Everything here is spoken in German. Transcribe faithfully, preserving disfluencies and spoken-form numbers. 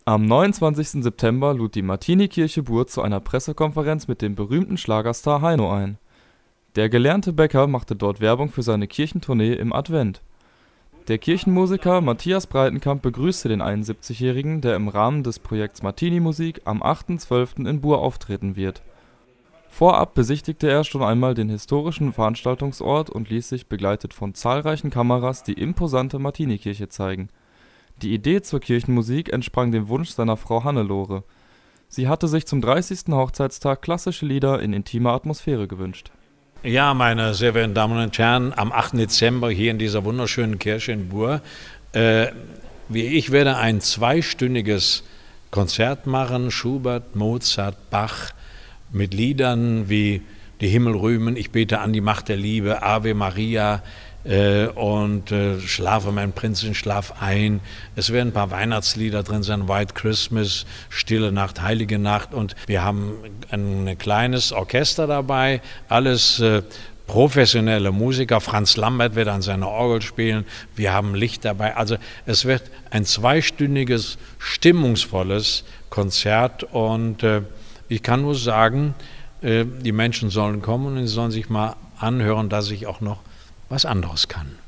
Am neunundzwanzigsten September lud die Martini-Kirche Buhr zu einer Pressekonferenz mit dem berühmten Schlagerstar Heino ein. Der gelernte Bäcker machte dort Werbung für seine Kirchentournee im Advent. Der Kirchenmusiker Matthias Breitenkamp begrüßte den einundsiebzigjährigen, der im Rahmen des Projekts Martini-Musik am achten zwölften in Buhr auftreten wird. Vorab besichtigte er schon einmal den historischen Veranstaltungsort und ließ sich, begleitet von zahlreichen Kameras, die imposante Martini-Kirche zeigen. Die Idee zur Kirchenmusik entsprang dem Wunsch seiner Frau Hannelore. Sie hatte sich zum dreißigsten Hochzeitstag klassische Lieder in intimer Atmosphäre gewünscht. Ja, meine sehr verehrten Damen und Herren, am achten Dezember hier in dieser wunderschönen Kirche in Buhr. Äh, wie ich werde ein zweistündiges Konzert machen, Schubert, Mozart, Bach, mit Liedern wie Die Himmel rühmen, Ich bete an die Macht der Liebe, Ave Maria äh, und äh, Schlafe mein Prinzchen, schlaf ein. Es werden ein paar Weihnachtslieder drin sein, White Christmas, Stille Nacht, Heilige Nacht, und wir haben ein kleines Orchester dabei, alles äh, professionelle Musiker. Franz Lambert wird an seiner Orgel spielen, wir haben Licht dabei. Also es wird ein zweistündiges, stimmungsvolles Konzert, und äh, ich kann nur sagen, äh, die Menschen sollen kommen und sie sollen sich mal anhören, dass ich auch noch was anderes kann.